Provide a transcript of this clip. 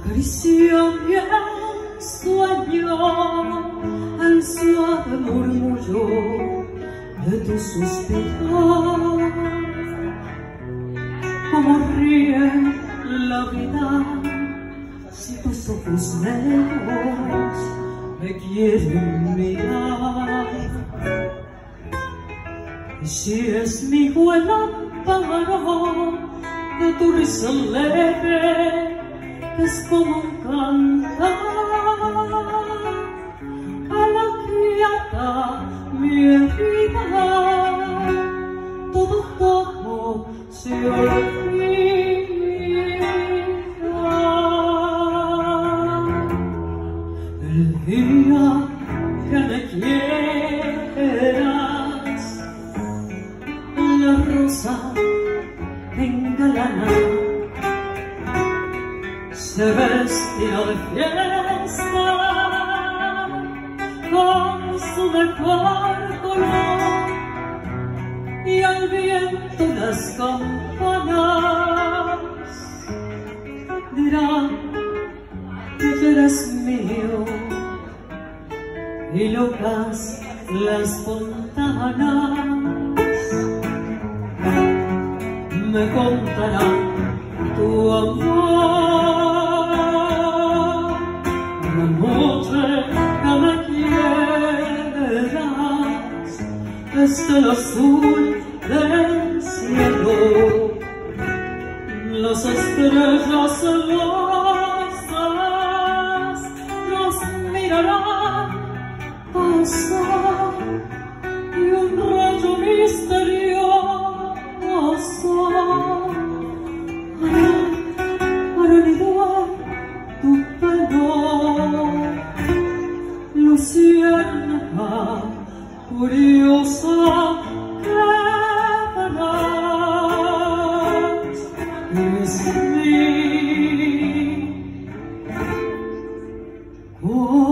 Acarició mi sueño al suave murmullo de tu suspiro. Como ríe la vida si tus ojos negros me quieren mirar. Y si es mi buen amparo de tu risa leve, es como un cantar a la quieta mi herida, todo se olvida. El día que me quieras, la rosa engalana se vestía de fiesta con su mejor color, y al viento las campanas dirán que tú eres mío, y locas las fontanas me contarán tu amor. La noche que me quieras es el azul del cielo, las estrellas celosas nos mirarán pasar, y un rayo misterioso hará anidar tu pelo. Luciérnaga curiosa que verás, es mi